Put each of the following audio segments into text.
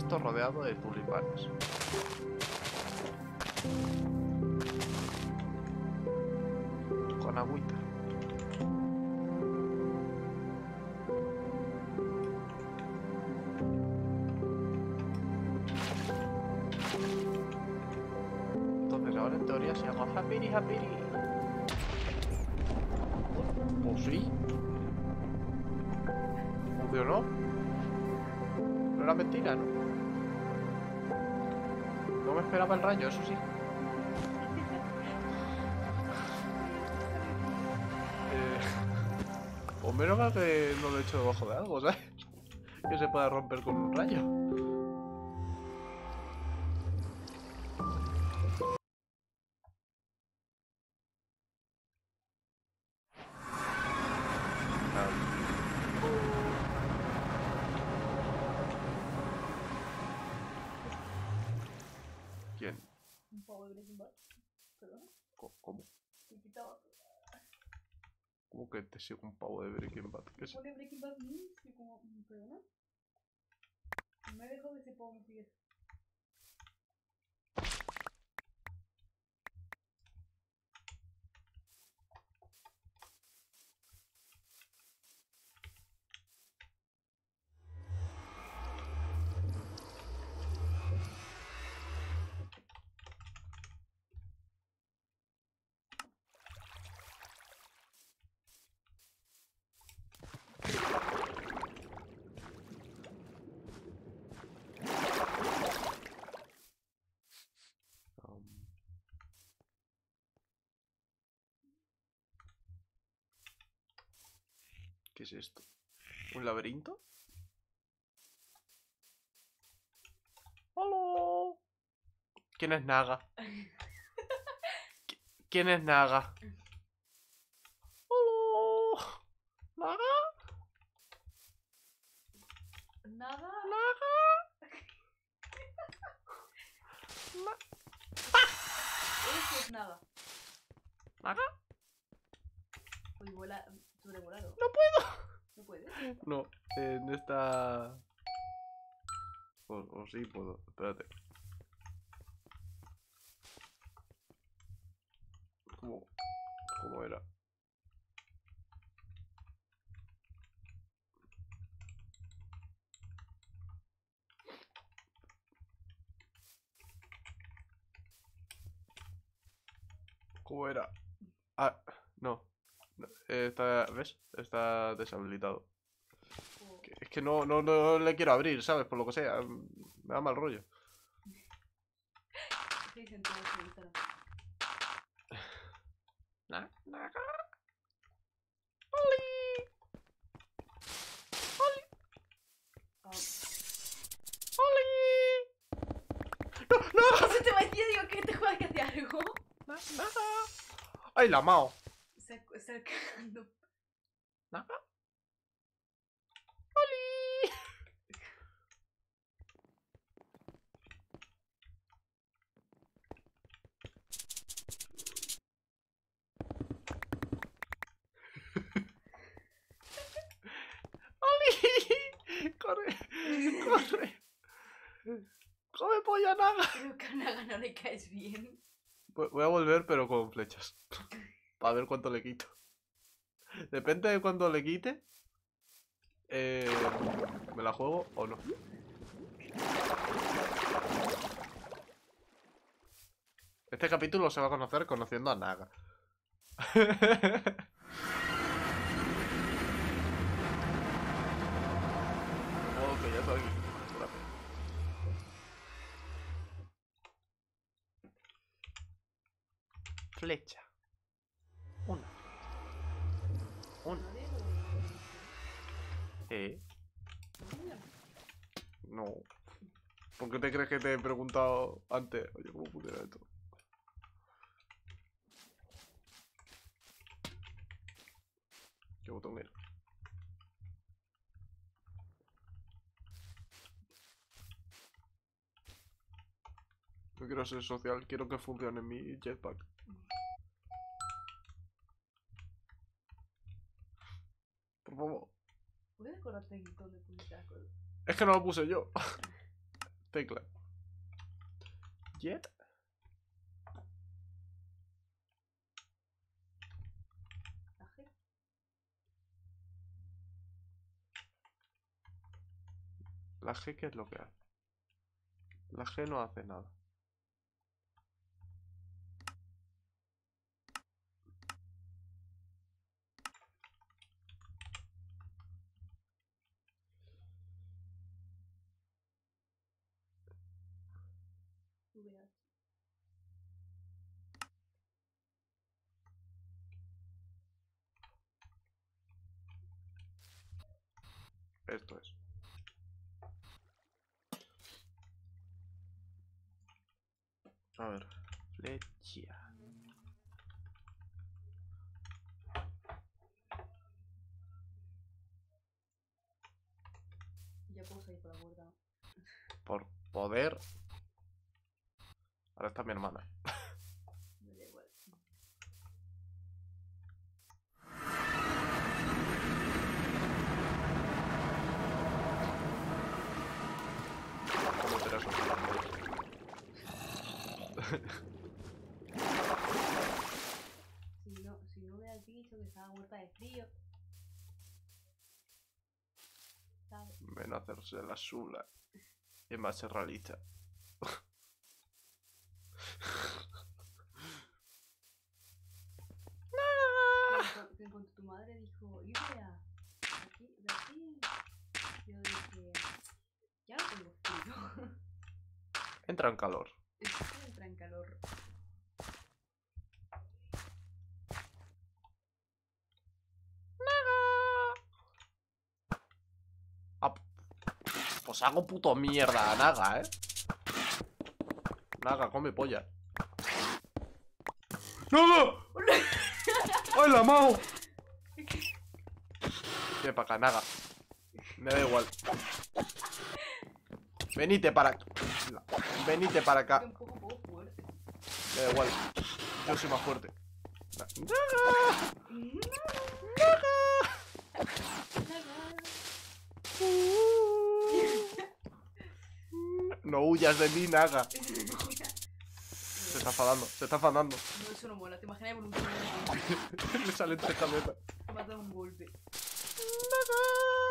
pasto rodeado de tulipanes. Con agüita. Entonces ahora en teoría se llama Happy Happy. ¿O sí? ¿Funcionó? No era mentira, ¿no? No me esperaba el rayo, eso sí. O menos mal que no lo he hecho debajo de algo, ¿sabes? Que se pueda romper con un rayo. ¿Quién? Un pavo de Breaking Bad. ¿Perdona? ¿Cómo? Te quitaba. ¿Cómo que te sigo un pavo de Breaking Bad? ¿Qué es? Pone Breaking Bad News y como. ¿Perdona? Me he dejado de ese pavo, me sigues. ¿Qué es esto? ¿Un laberinto? ¡Hola! ¿Quién es Naga? ¿Quién es Naga? ¡Hola! ¿Naga? Nada. ¿Naga? Eso es nada. ¿Naga? Uy, vuela. Sobrevolado. ¡No puedo! ¿No puedes? No, en esta... O sí puedo, espérate. ¿Cómo era? ¿Cómo era? Ah, no. Está, ¿ves? Está deshabilitado. O... Es que no le quiero abrir, ¿sabes? Por lo que sea. Me da mal rollo. Sí, sentado en Instagram. Naga. Ah. ¡No! Eso te va a decir, digo, que te juegas que hace algo. ¡Naga! ¡Ay, la Mao! Sacando. ¿Naga? ¡Oli! ¡Corre! ¡Corre! ¡Come polla, Naga! Creo que a Naga no le caes bien. Voy a volver, pero con flechas. Para ver cuánto le quito. Depende de cuánto le quite. ¿Me la juego o no? Este capítulo se va a conocer conociendo a Naga. Ok, ya estoy aquí. Gracias. Flecha. Una. Una. No. ¿Por qué te crees que te he preguntado antes? Oye, ¿cómo funciona esto? ¿Qué botón era? No quiero ser social, quiero que funcione mi jetpack. Por favor. ¿Puedes acordarte en dónde pusiste las cosas? Es que no lo puse yo. Tecla. Jet. La G. La G, ¿qué es lo que hace? La G no hace nada. VH. Esto es. A ver. Flecha. Ya puedo salir por la puerta. Por poder. Ahora está mi hermana. Me da igual. ¿Cómo será eso? Si no hubieras dicho que estaba muerta de frío. ¿Sabes? Ven a hacerse la sula. Y más se realiza. Que en cuanto tu madre dijo, Livia, de aquí, yo dije, ya no tengo frío. Entra en calor. Entra en calor. Ah, pues hago puto mierda a Naga, Naga, come polla. ¡Naga! ¡Ay, la Mao! Ven para acá, Naga. Me da igual. Venite para acá. Venite para acá. Un poco fuerte. Me da igual. Yo soy más fuerte. ¡Naga! No huyas de mí, Naga. Se está enfadando, se está enfadando. No, eso no mola. ¿Te imaginas evolucionar? Le salen tres cabezas. Te mata un golpe. Naga.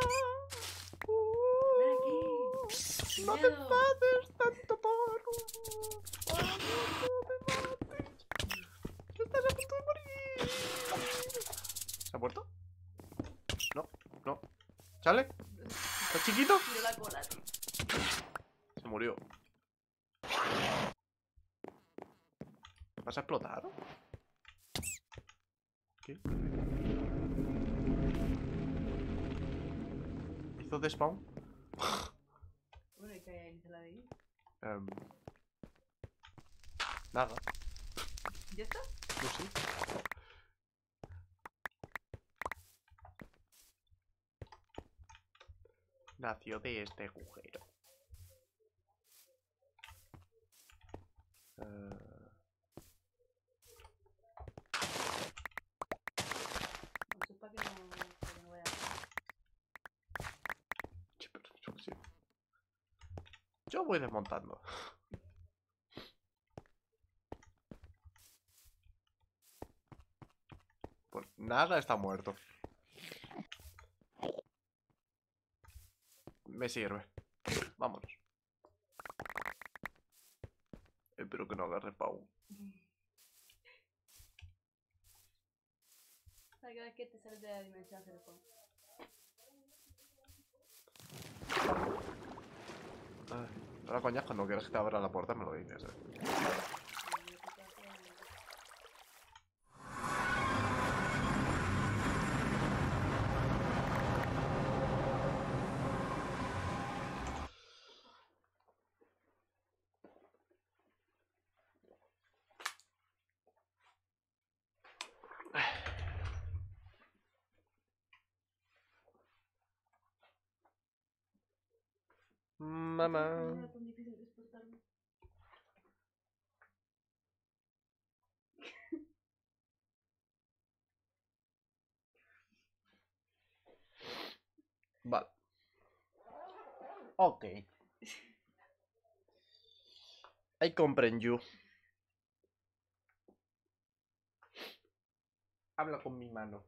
Ven aquí. No te enfades tanto, Paru. Paru, no me mates. Que estás a punto de morir. ¿Se ha muerto? No, no. ¿Sale? ¿Está chiquito? Tiro la cola, tío. Se murió. ¿Vas a explotar? ¿Qué? ¿Hizo despawn? Bueno, ¿y qué hay en la de ahí? Nada, ¿Ya está? no sé. Nació de este agujero. No sé para que no vaya. Pero yo qué sé. Yo voy desmontando. Pues nada, está muerto. Me sirve. Vámonos. Espero que no haga respawn. Cada vez que te sales de la dimensión hacer respawn. Ahora coñas, cuando quieras que te abra la puerta me lo dices, Mamá. No era tan difícil despertarme. Vale. Ok. I comprend you. Habla con mi mano.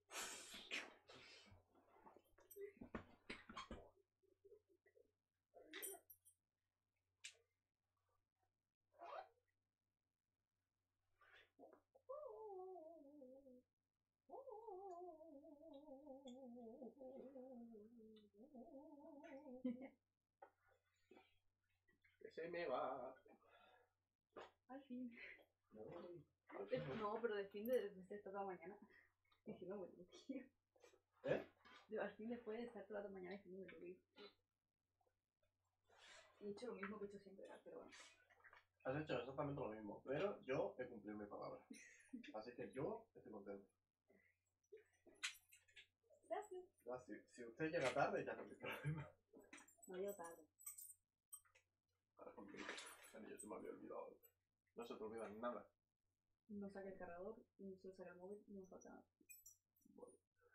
Que se me va. Al fin. No, No, pero después de estar toda la mañana diciéndome tu tío. ¿Eh? Al fin después de estar toda la mañana diciéndome tu tío. He hecho lo mismo que he hecho siempre, pero bueno. Has hecho exactamente lo mismo, pero yo he cumplido mi palabra. Así que yo estoy contento. Gracias. Ya, si usted llega tarde, ya no hay problema. No llego tarde. Para conmigo. Yo se me había olvidado. No se te olvida nada. No saca el cargador, no se saca el móvil, no falta nada. Bueno.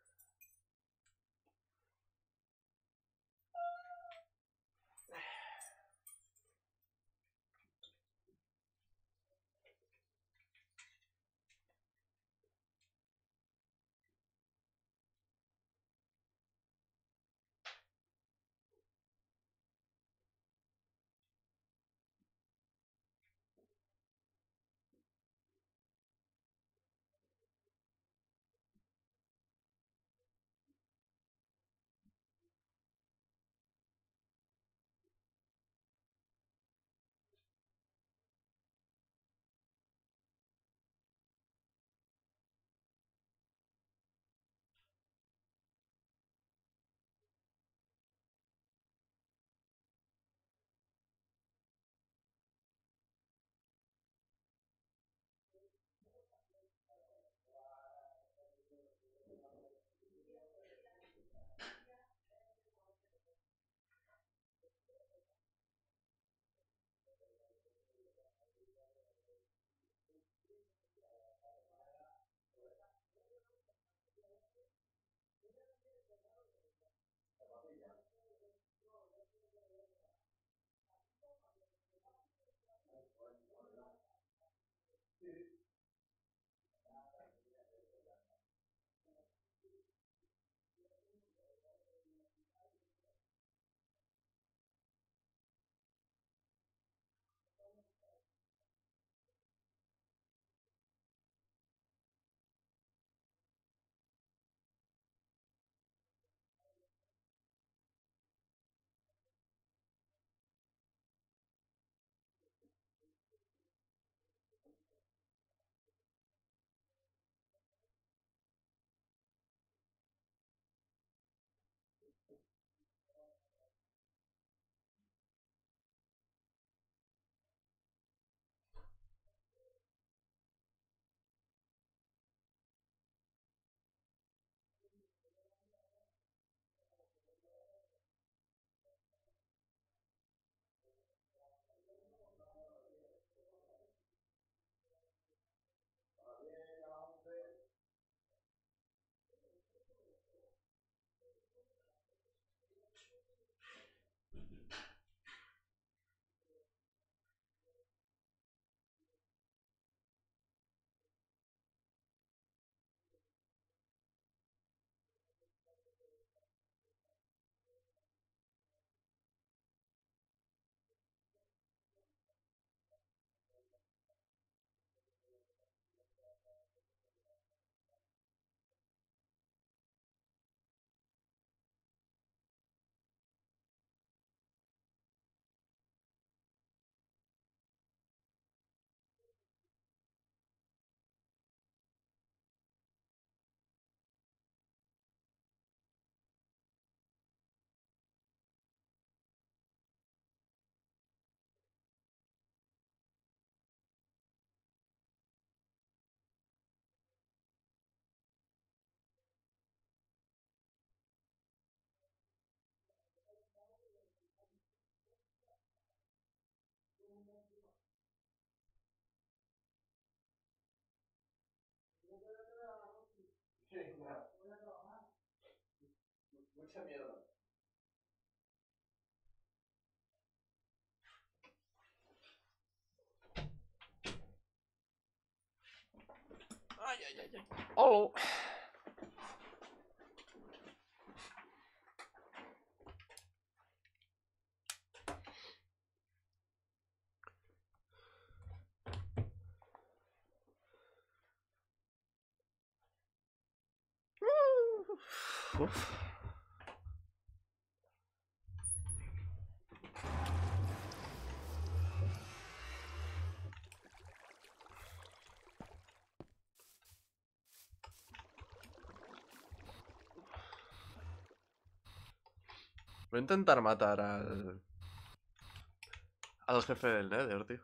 Sí, nada. Mucha mierda. Ay, ay, ay, ay. Oh. Uf. Voy a intentar matar al jefe del Nether, tío.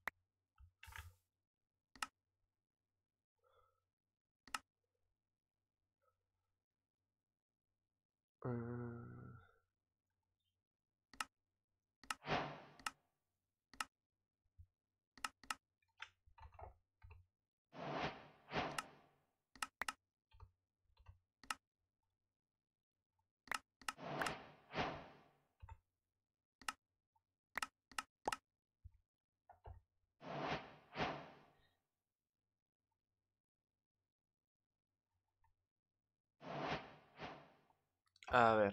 A ver.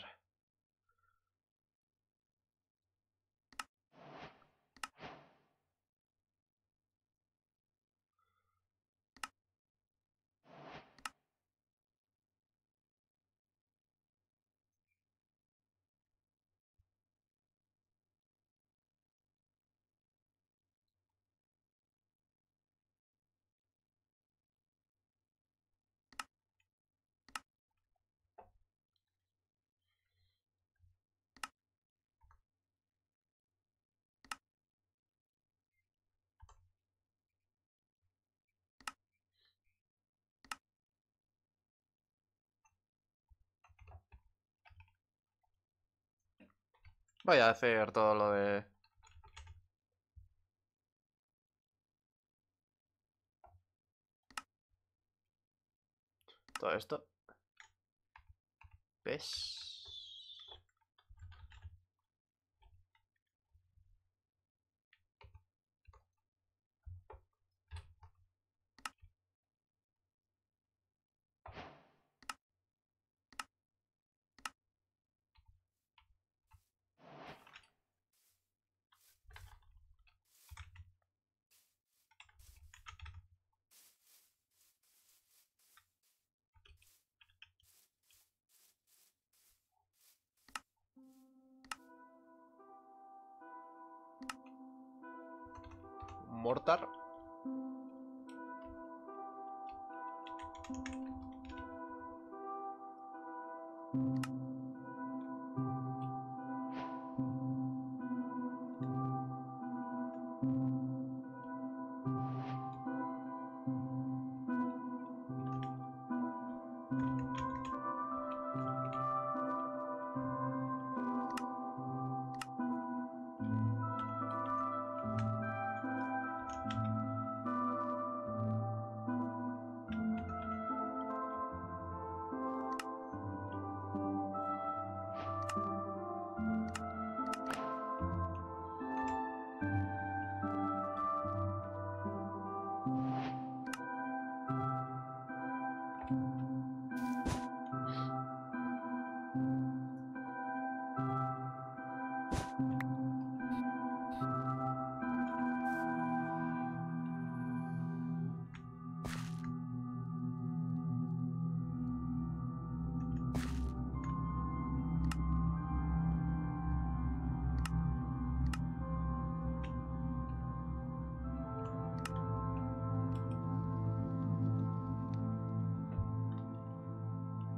Voy a hacer todo lo de... Todo esto. ¿Ves? Mortar.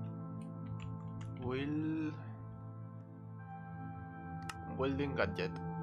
Welding gadget.